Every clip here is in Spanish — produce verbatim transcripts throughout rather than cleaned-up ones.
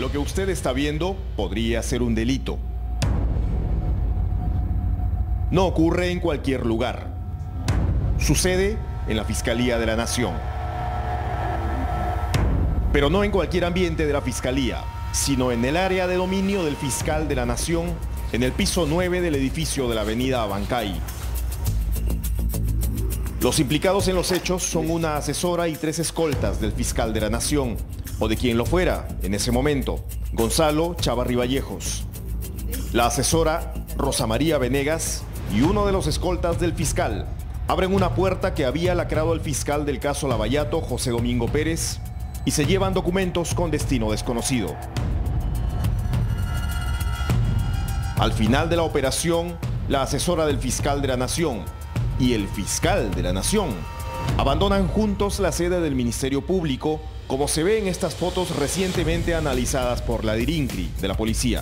Lo que usted está viendo podría ser un delito. No ocurre en cualquier lugar. Sucede en la Fiscalía de la Nación. Pero no en cualquier ambiente de la Fiscalía, sino en el área de dominio del fiscal de la Nación, en el piso nueve del edificio de la avenida Abancay. Los implicados en los hechos son una asesora y tres escoltas del fiscal de la Nación, o de quien lo fuera en ese momento, Gonzalo Chávarri Vallejos. La asesora, Rosa María Venegas, y uno de los escoltas del fiscal abren una puerta que había lacrado el fiscal del caso Lavallato, José Domingo Pérez, y se llevan documentos con destino desconocido. Al final de la operación, la asesora del fiscal de la Nación y el fiscal de la Nación abandonan juntos la sede del Ministerio Público, como se ve en estas fotos recientemente analizadas por la DIRINCRI de la policía.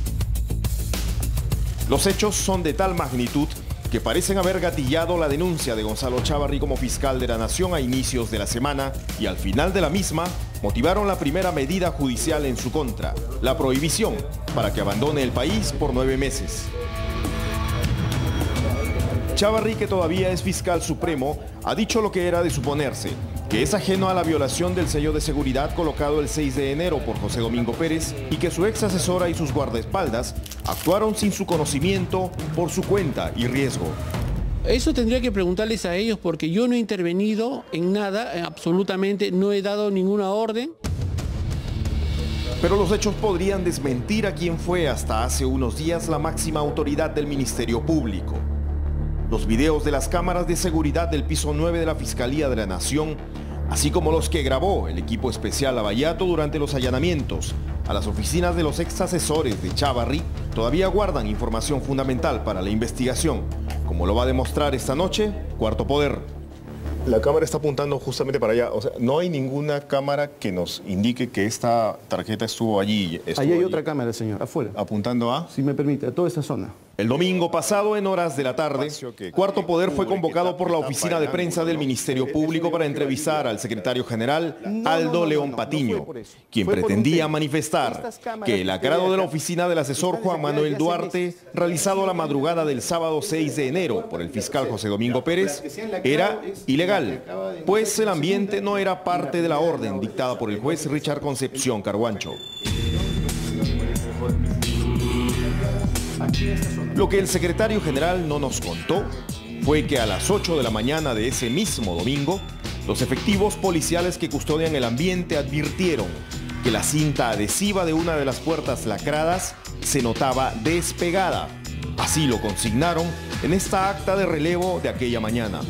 Los hechos son de tal magnitud que parecen haber gatillado la denuncia de Gonzalo Chávarri como fiscal de la Nación a inicios de la semana y al final de la misma motivaron la primera medida judicial en su contra, la prohibición para que abandone el país por nueve meses. Chávarri, que todavía es fiscal supremo, ha dicho lo que era de suponerse, que es ajeno a la violación del sello de seguridad colocado el seis de enero por José Domingo Pérez y que su ex asesora y sus guardaespaldas actuaron sin su conocimiento, por su cuenta y riesgo. Eso tendría que preguntarles a ellos porque yo no he intervenido en nada, absolutamente no he dado ninguna orden. Pero los hechos podrían desmentir a quien fue hasta hace unos días la máxima autoridad del Ministerio Público. Los videos de las cámaras de seguridad del piso nueve de la Fiscalía de la Nación, así como los que grabó el equipo especial Lavallato durante los allanamientos a las oficinas de los ex asesores de Chávarri, todavía guardan información fundamental para la investigación, como lo va a demostrar esta noche Cuarto Poder. La cámara está apuntando justamente para allá, o sea, no hay ninguna cámara que nos indique que esta tarjeta estuvo allí. Estuvo Ahí hay allí. otra cámara, señor, afuera. Apuntando a... Si me permite, a toda esa zona. El domingo pasado, en horas de la tarde, Cuarto Poder fue convocado por la oficina de prensa del Ministerio Público para entrevistar al secretario general Aldo León Patiño, quien pretendía manifestar que el acrado de la oficina del asesor Juan Manuel Duarte, realizado la madrugada del sábado seis de enero por el fiscal José Domingo Pérez, era ilegal, pues el ambiente no era parte de la orden dictada por el juez Richard Concepción Carguancho. Lo que el secretario general no nos contó fue que a las ocho de la mañana de ese mismo domingo, los efectivos policiales que custodian el ambiente advirtieron que la cinta adhesiva de una de las puertas lacradas se notaba despegada. Así lo consignaron en esta acta de relevo de aquella mañana.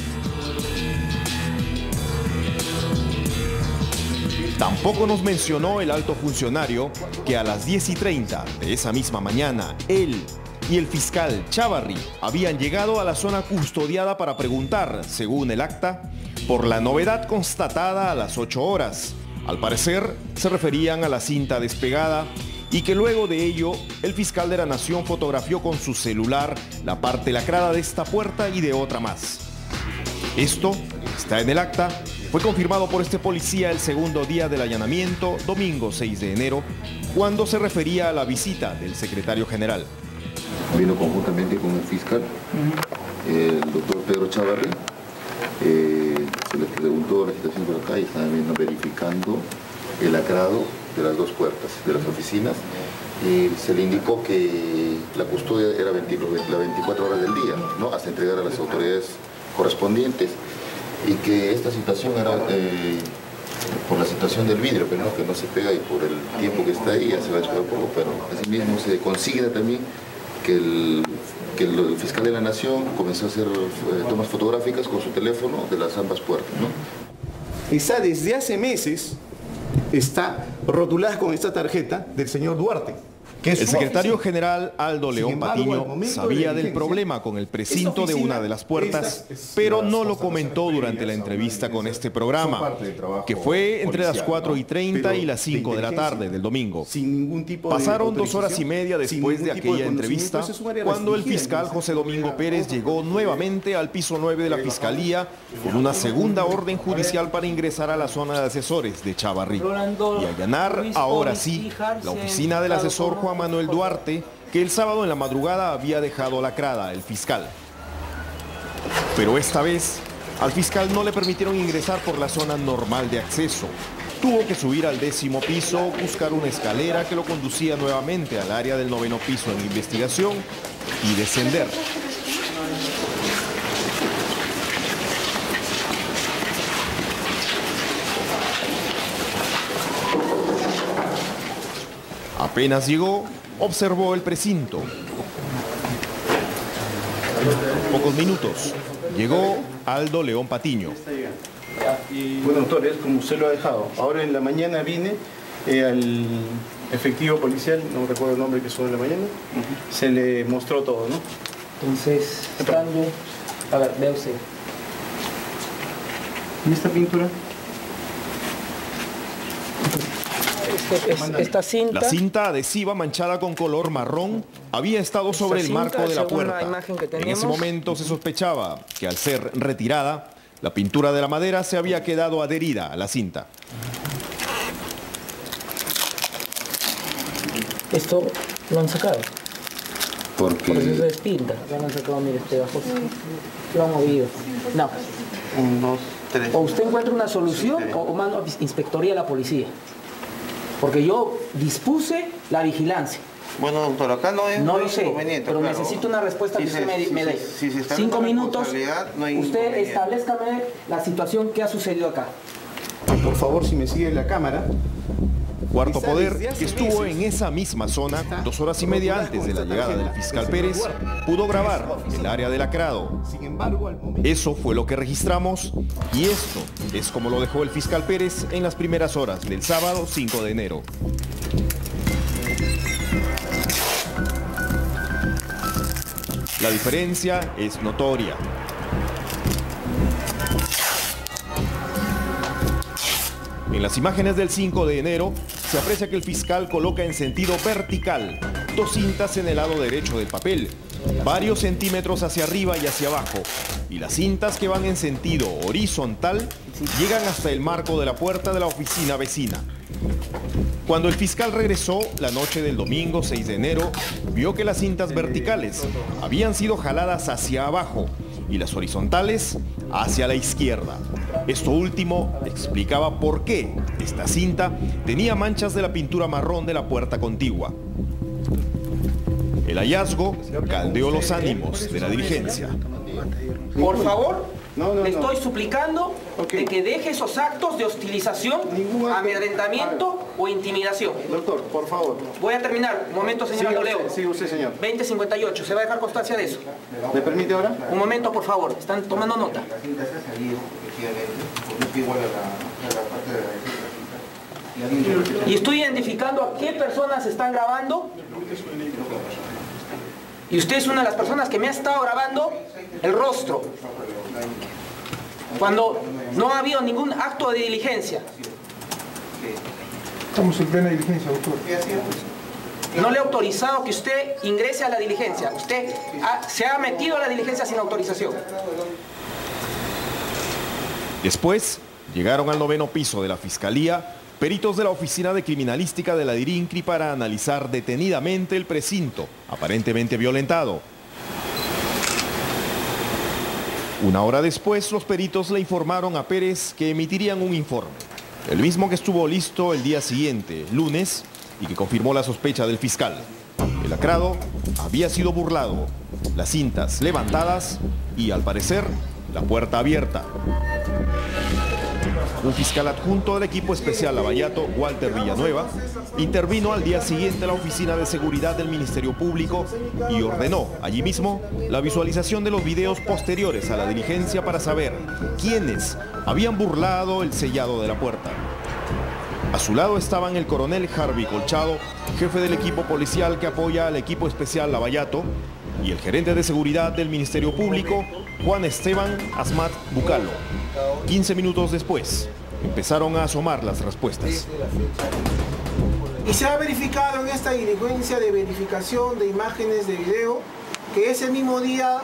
Tampoco nos mencionó el alto funcionario que a las diez y treinta de esa misma mañana, él y el fiscal Chávarri habían llegado a la zona custodiada para preguntar, según el acta, por la novedad constatada a las ocho horas. Al parecer, se referían a la cinta despegada y que luego de ello, el fiscal de la Nación fotografió con su celular la parte lacrada de esta puerta y de otra más. Esto está en el acta. Fue confirmado por este policía el segundo día del allanamiento, domingo seis de enero, cuando se refería a la visita del secretario general. Vino conjuntamente con el fiscal, el doctor Pedro Chávarri. Eh, se les preguntó la situación por acá y estaban viendo, verificando el lacrado de las dos puertas de las oficinas. Y se le indicó que la custodia era las veinticuatro horas del día, ¿no? Hasta entregar a las autoridades correspondientes. Y que esta situación era eh, por la situación del vidrio, pero no, que no se pega y por el tiempo que está ahí ya se va a despegar un poco, pero asimismo se consigna también que el, que el fiscal de la Nación comenzó a hacer eh, tomas fotográficas con su teléfono de las ambas puertas, ¿no? Esa desde hace meses está rotulada con esta tarjeta del señor Duarte, El secretario general Aldo León Patiño sabía del problema con el precinto de una de las puertas, pero no lo comentó durante la entrevista con este programa, que fue entre las cuatro y treinta y las cinco de la tarde del domingo. Pasaron dos horas y media después de aquella entrevista, cuando el fiscal José Domingo Pérez llegó nuevamente al piso nueve de la Fiscalía con una segunda orden judicial para ingresar a la zona de asesores de Chávarri y allanar, ahora sí, la oficina del asesor Juan Manuel Duarte, que el sábado en la madrugada había dejado lacrada el fiscal. Pero esta vez, al fiscal no le permitieron ingresar por la zona normal de acceso. Tuvo que subir al décimo piso, buscar una escalera que lo conducía nuevamente al área del noveno piso en investigación y descender. Apenas llegó, observó el precinto. En pocos minutos, llegó Aldo León Patiño. Bueno, doctor, es como usted lo ha dejado. Ahora en la mañana vine eh, al efectivo policial, no recuerdo el nombre que estuvo en la mañana, uh-huh. Se le mostró todo, ¿no? Entonces, estando... A ver, vea usted. ¿Y esta pintura? Este, es, esta cinta... La cinta adhesiva manchada con color marrón había estado sobre el marco de la puerta. En ese momento se sospechaba que al ser retirada, la pintura de la madera se había quedado adherida a la cinta. Esto lo han sacado. ¿Por qué? Por eso se despinta. Lo han sacado, mire, este bajo. Lo han movido. No. Un, dos, tres. O usted encuentra una solución o, o manda a inspectoría a la policía. Porque yo dispuse la vigilancia. Bueno, doctor, acá no es no lo sé, pero claro. Necesito una respuesta si que se, usted me, si, me dé. Si, si si Cinco minutos, no hay usted establezcame la situación que ha sucedido acá. Por favor, si me sigue la cámara. Cuarto Poder, que estuvo en esa misma zona dos horas y media antes de la llegada del fiscal Pérez, pudo grabar el área del lacrado. Eso fue lo que registramos y esto es como lo dejó el fiscal Pérez en las primeras horas del sábado cinco de enero. La diferencia es notoria. En las imágenes del cinco de enero se aprecia que el fiscal coloca en sentido vertical dos cintas en el lado derecho del papel, varios centímetros hacia arriba y hacia abajo, y las cintas que van en sentido horizontal llegan hasta el marco de la puerta de la oficina vecina. Cuando el fiscal regresó la noche del domingo seis de enero, vio que las cintas verticales habían sido jaladas hacia abajo y las horizontales hacia la izquierda. Esto último explicaba por qué esta cinta tenía manchas de la pintura marrón de la puerta contigua. El hallazgo caldeó los ánimos de la dirigencia. Por favor, no, no, le no. estoy suplicando okay. de que deje esos actos de hostilización, Ningún amedrentamiento o intimidación. Doctor, por favor. Voy a terminar. Un momento, señor Aldo León. Sí, usted, señor. veinte cincuenta y ocho. ¿Se va a dejar constancia de eso? ¿Me permite ahora? Un momento, por favor. Están tomando nota. Y estoy identificando a qué personas están grabando. Y usted es una de las personas que me ha estado grabando el rostro. Cuando no ha habido ningún acto de diligencia. Estamos en plena diligencia, doctor. No le he autorizado que usted ingrese a la diligencia. Usted ha, se ha metido a la diligencia sin autorización. Después llegaron al noveno piso de la Fiscalía peritos de la Oficina de Criminalística de la DIRINCRI para analizar detenidamente el precinto, aparentemente violentado. Una hora después, los peritos le informaron a Pérez que emitirían un informe, el mismo que estuvo listo el día siguiente, lunes, y que confirmó la sospecha del fiscal. El lacrado había sido burlado, las cintas levantadas y, al parecer, la puerta abierta. Un fiscal adjunto del equipo especial Lavallato, Walter Villanueva, intervino al día siguiente a la Oficina de Seguridad del Ministerio Público y ordenó allí mismo la visualización de los videos posteriores a la diligencia para saber quiénes habían burlado el sellado de la puerta. A su lado estaban el coronel Harvey Colchado, jefe del equipo policial que apoya al equipo especial Lavallato, y el gerente de seguridad del Ministerio Público, Juan Esteban Asmat Bucalo. quince minutos después, empezaron a asomar las respuestas. Y se ha verificado en esta diligencia de verificación de imágenes de video que ese mismo día,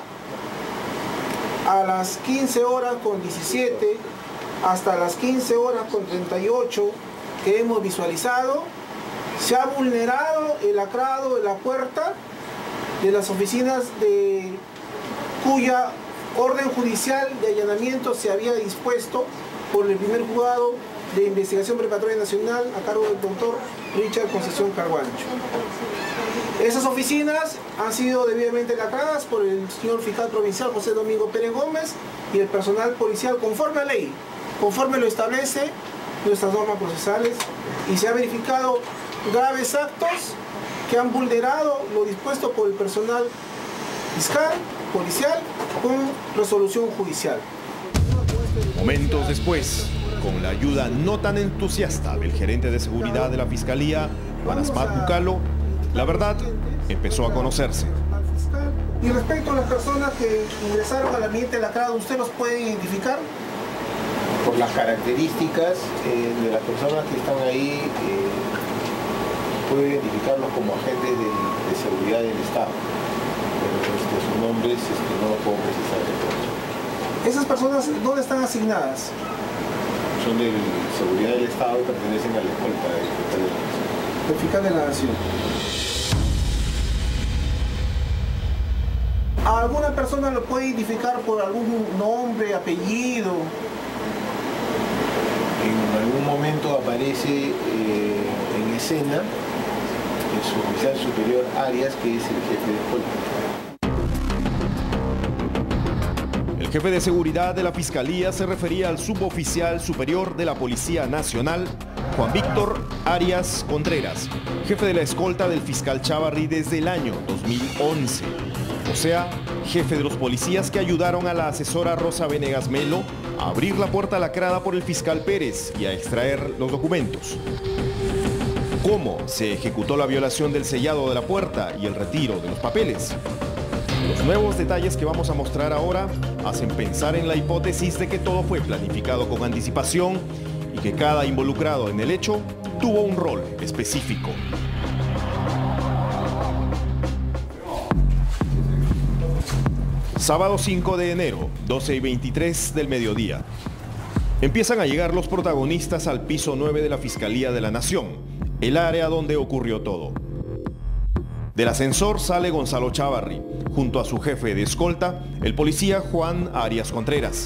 a las quince horas con diecisiete hasta las quince horas con treinta y ocho que hemos visualizado, se ha vulnerado el lacrado de la puerta de las oficinas de cuya orden judicial de allanamiento se había dispuesto por el primer juzgado de investigación preparatoria nacional a cargo del doctor Richard Concesión Carguancho. Esas oficinas han sido debidamente lacradas por el señor fiscal provincial José Domingo Pérez Gómez y el personal policial conforme a ley, conforme lo establece nuestras normas procesales, y se ha verificado graves actos que han vulnerado lo dispuesto por el personal fiscal, policial, con resolución judicial. Momentos después, con la ayuda no tan entusiasta del gerente de seguridad de la Fiscalía, Juan Asmat Bucalo, la verdad empezó a conocerse. Y respecto a las personas que ingresaron al ambiente lacrado, ¿usted los puede identificar? Por las características eh, de las personas que están ahí, eh, puedo identificarlos como agentes de, de seguridad del Estado. Pero este, sus nombres este, no los puedo precisar. ¿Esas personas dónde están asignadas? Son de seguridad del Estado y pertenecen a la escolta del fiscal de la Nación. El fiscal de la Nación. ¿Alguna persona lo puede identificar por algún nombre, apellido? En algún momento aparece eh, en escena el suboficial superior Arias, que es el jefe de escolta. El jefe de seguridad de la Fiscalía se refería al suboficial superior de la Policía Nacional, Juan Víctor Arias Contreras, jefe de la escolta del fiscal Chávarri desde el año dos mil once. O sea, jefe de los policías que ayudaron a la asesora Rosa Venegas Melo a abrir la puerta lacrada por el fiscal Pérez y a extraer los documentos. ¿Cómo se ejecutó la violación del sellado de la puerta y el retiro de los papeles? Los nuevos detalles que vamos a mostrar ahora hacen pensar en la hipótesis de que todo fue planificado con anticipación y que cada involucrado en el hecho tuvo un rol específico. Sábado cinco de enero, doce y veintitrés del mediodía. Empiezan a llegar los protagonistas al piso nueve de la Fiscalía de la Nación, el área donde ocurrió todo. Del ascensor sale Gonzalo Chávarri, junto a su jefe de escolta, el policía Juan Arias Contreras.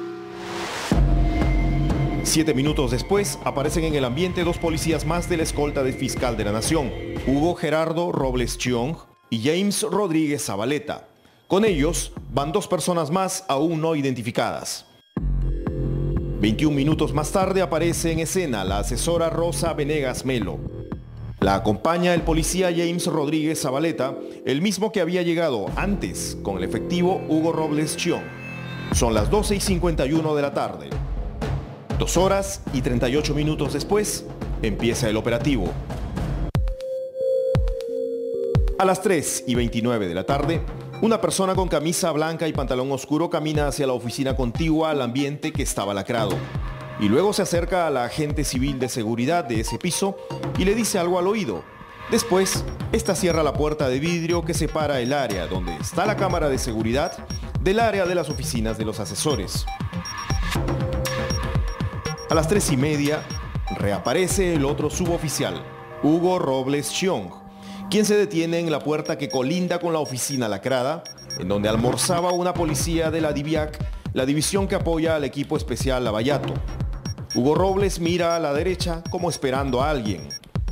Siete minutos después, aparecen en el ambiente dos policías más de la escolta del fiscal de la Nación, Hugo Gerardo Robles Chiong y James Rodríguez Zabaleta. Con ellos van dos personas más aún no identificadas. veintiún minutos más tarde aparece en escena la asesora Rosa Venegas Melo. La acompaña el policía James Rodríguez Zabaleta, el mismo que había llegado antes con el efectivo Hugo Robles Chiong. Son las doce y cincuenta y uno de la tarde. Dos horas y treinta y ocho minutos después, empieza el operativo. A las tres y veintinueve de la tarde, una persona con camisa blanca y pantalón oscuro camina hacia la oficina contigua al ambiente que estaba lacrado. Y luego se acerca a la agente civil de seguridad de ese piso y le dice algo al oído. Después, esta cierra la puerta de vidrio que separa el área donde está la cámara de seguridad del área de las oficinas de los asesores. A las tres y media, reaparece el otro suboficial, Hugo Robles Chiong, quien se detiene en la puerta que colinda con la oficina lacrada, en donde almorzaba una policía de la DIVIAC, la división que apoya al equipo especial Lavallato. Hugo Robles mira a la derecha como esperando a alguien.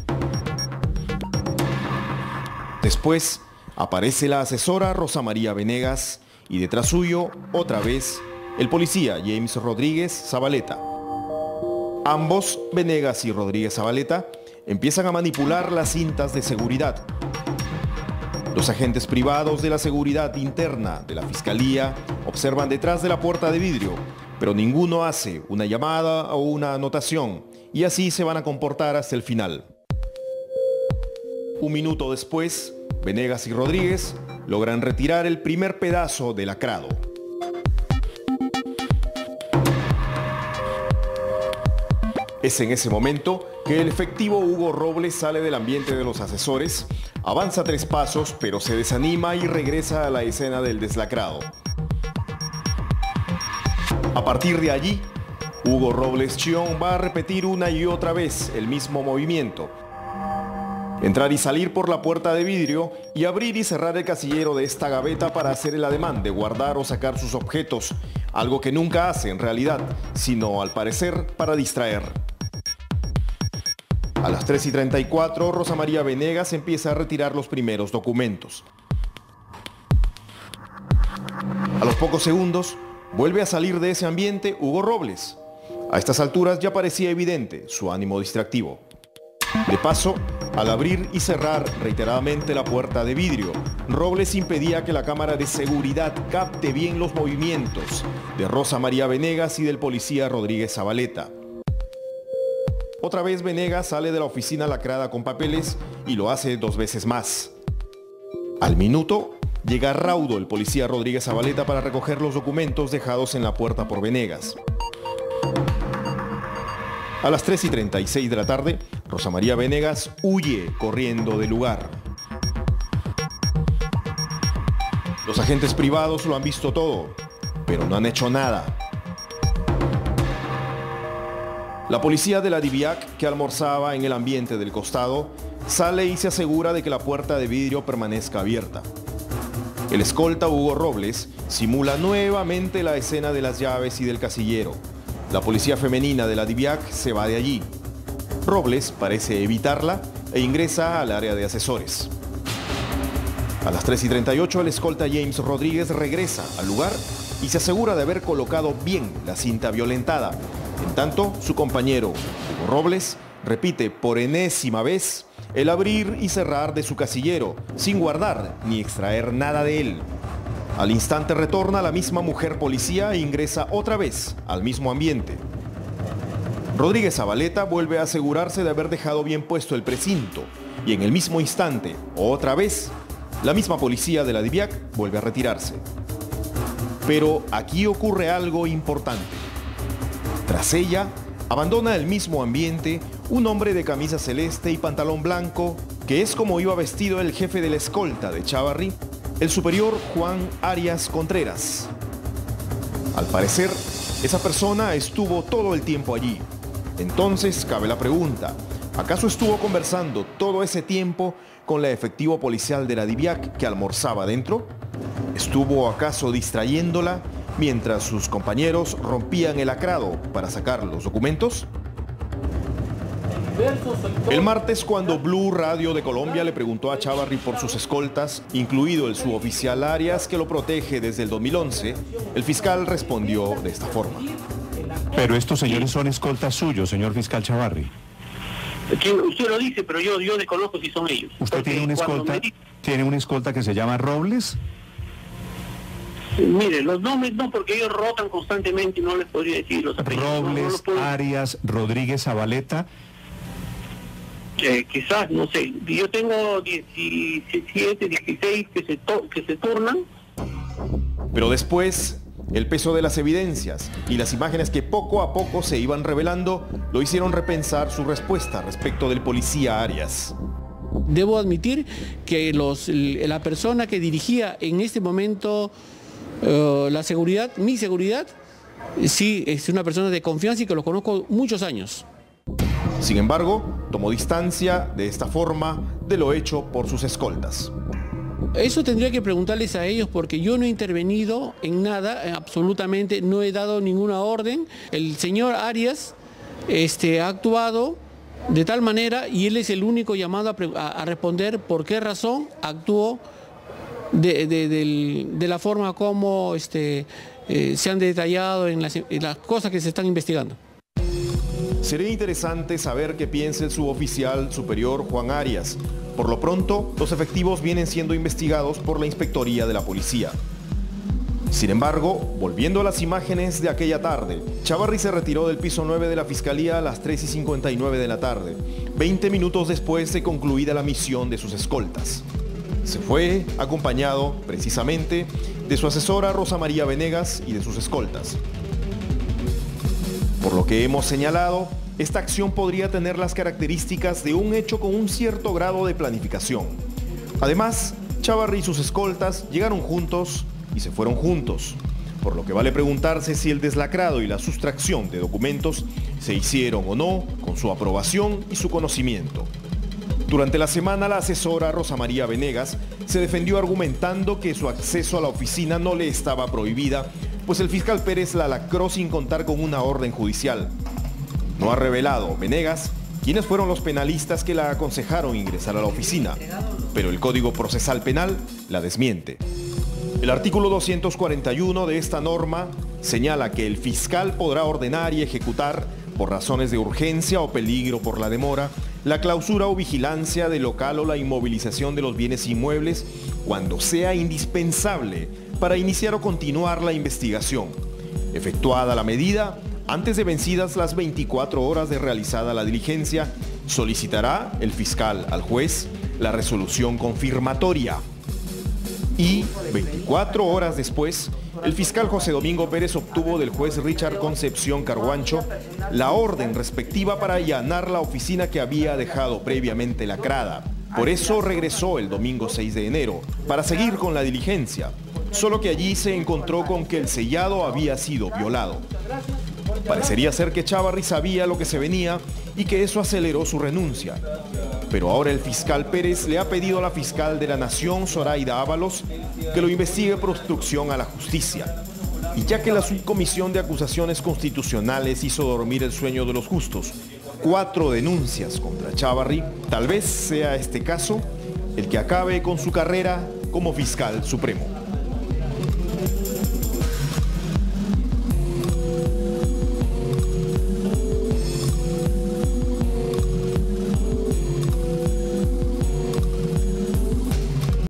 Después aparece la asesora Rosa María Venegas y detrás suyo, otra vez, el policía James Rodríguez Zabaleta. Ambos, Venegas y Rodríguez Zabaleta, empiezan a manipular las cintas de seguridad. Los agentes privados de la seguridad interna de la Fiscalía observan detrás de la puerta de vidrio, pero ninguno hace una llamada o una anotación, y así se van a comportar hasta el final. Un minuto después, Venegas y Rodríguez logran retirar el primer pedazo del lacrado. Es en ese momento que el efectivo Hugo Robles sale del ambiente de los asesores, avanza tres pasos, pero se desanima y regresa a la escena del deslacrado. A partir de allí, Hugo Robles Chión va a repetir una y otra vez el mismo movimiento. Entrar y salir por la puerta de vidrio y abrir y cerrar el casillero de esta gaveta para hacer el ademán de guardar o sacar sus objetos, algo que nunca hace en realidad, sino al parecer para distraer. A las tres y treinta y cuatro, Rosa María Venegas empieza a retirar los primeros documentos. A los pocos segundos, vuelve a salir de ese ambiente Hugo Robles. A estas alturas ya parecía evidente su ánimo distractivo. De paso, al abrir y cerrar reiteradamente la puerta de vidrio, Robles impedía que la cámara de seguridad capte bien los movimientos de Rosa María Venegas y del policía Rodríguez Zabaleta. Otra vez Venegas sale de la oficina lacrada con papeles y lo hace dos veces más. Al minuto, llega raudo el policía Rodríguez Zabaleta para recoger los documentos dejados en la puerta por Venegas. A las tres y treinta y seis de la tarde, Rosa María Venegas huye corriendo del lugar. Los agentes privados lo han visto todo, pero no han hecho nada. La policía de la DIVIAC, que almorzaba en el ambiente del costado, sale y se asegura de que la puerta de vidrio permanezca abierta. El escolta Hugo Robles simula nuevamente la escena de las llaves y del casillero. La policía femenina de la DIVIAC se va de allí. Robles parece evitarla e ingresa al área de asesores. A las tres y treinta y ocho, el escolta James Rodríguez regresa al lugar y se asegura de haber colocado bien la cinta violentada. En tanto, su compañero, Hugo Robles, repite por enésima vez el abrir y cerrar de su casillero, sin guardar ni extraer nada de él. Al instante retorna la misma mujer policía e ingresa otra vez al mismo ambiente. Rodríguez Zabaleta vuelve a asegurarse de haber dejado bien puesto el precinto, y en el mismo instante, otra vez, la misma policía de la DIVIAC vuelve a retirarse. Pero aquí ocurre algo importante. Tras ella, abandona el mismo ambiente un hombre de camisa celeste y pantalón blanco, que es como iba vestido el jefe de la escolta de Chávarri, el superior Juan Arias Contreras. Al parecer, esa persona estuvo todo el tiempo allí. Entonces cabe la pregunta, ¿acaso estuvo conversando todo ese tiempo con la efectivo policial de la DIVIAC que almorzaba dentro? ¿Estuvo acaso distrayéndola mientras sus compañeros rompían el lacrado para sacar los documentos? El martes, cuando Blue Radio de Colombia le preguntó a Chávarri por sus escoltas, incluido el suboficial Arias, que lo protege desde el dos mil once, el fiscal respondió de esta forma. Pero estos señores son escoltas suyos, señor fiscal Chávarri. Usted lo dice, pero yo, yo desconozco si son ellos. ¿Usted tiene una escolta, me... tiene una escolta que se llama Robles? Mire, los nombres no, porque ellos rotan constantemente y no les podría decir los apellidos. Robles, no, no Arias, Rodríguez Zabaleta. Eh, quizás, no sé. Yo tengo diecisiete, dieciséis que se, to que se turnan. Pero después, el peso de las evidencias y las imágenes que poco a poco se iban revelando lo hicieron repensar su respuesta respecto del policía Arias. Debo admitir que los, la persona que dirigía en este momento uh, la seguridad, mi seguridad, sí es una persona de confianza y que lo conozco muchos años. Sin embargo, tomó distancia de esta forma de lo hecho por sus escoltas. Eso tendría que preguntarles a ellos porque yo no he intervenido en nada, absolutamente, no he dado ninguna orden. El señor Arias este, ha actuado de tal manera y él es el único llamado a, a, a responder por qué razón actuó de, de, de, de la forma como este, eh, se han detallado en las, en las cosas que se están investigando. Sería interesante saber qué piensa el suboficial superior Juan Arias. Por lo pronto, los efectivos vienen siendo investigados por la Inspectoría de la Policía. Sin embargo, volviendo a las imágenes de aquella tarde, Chávarri se retiró del piso nueve de la Fiscalía a las tres y cincuenta y nueve de la tarde, veinte minutos después de concluida la misión de sus escoltas. Se fue acompañado, precisamente, de su asesora Rosa María Venegas y de sus escoltas. Por lo que hemos señalado, esta acción podría tener las características de un hecho con un cierto grado de planificación. Además, Chávarri y sus escoltas llegaron juntos y se fueron juntos, por lo que vale preguntarse si el deslacrado y la sustracción de documentos se hicieron o no con su aprobación y su conocimiento. Durante la semana, la asesora Rosa María Venegas se defendió argumentando que su acceso a la oficina no le estaba prohibida, pues el fiscal Pérez la lacró sin contar con una orden judicial. No ha revelado Venegas quiénes fueron los penalistas que la aconsejaron ingresar a la oficina, pero el Código Procesal Penal la desmiente. El artículo doscientos cuarenta y uno de esta norma señala que el fiscal podrá ordenar y ejecutar, por razones de urgencia o peligro por la demora, la clausura o vigilancia del local o la inmovilización de los bienes inmuebles cuando sea indispensable para iniciar o continuar la investigación, efectuada la medida antes de vencidas las veinticuatro horas de realizada la diligencia. Solicitará el fiscal al juez la resolución confirmatoria. Y veinticuatro horas después, el fiscal José Domingo Pérez obtuvo del juez Richard Concepción Carguancho la orden respectiva para allanar la oficina que había dejado previamente lacrada. Por eso regresó el domingo seis de enero, para seguir con la diligencia, solo que allí se encontró con que el sellado había sido violado. Parecería ser que Chávarri sabía lo que se venía y que eso aceleró su renuncia. Pero ahora el fiscal Pérez le ha pedido a la fiscal de la Nación, Zoraida Ábalos, que lo investigue por obstrucción a la justicia. Y ya que la Subcomisión de Acusaciones Constitucionales hizo dormir el sueño de los justos cuatro denuncias contra Chávarri, tal vez sea este caso el que acabe con su carrera como fiscal supremo.